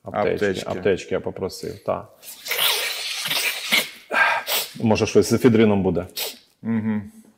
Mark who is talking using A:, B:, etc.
A: Аптечки я попросив, так. Може щось з ефедрином буде.
B: Угу.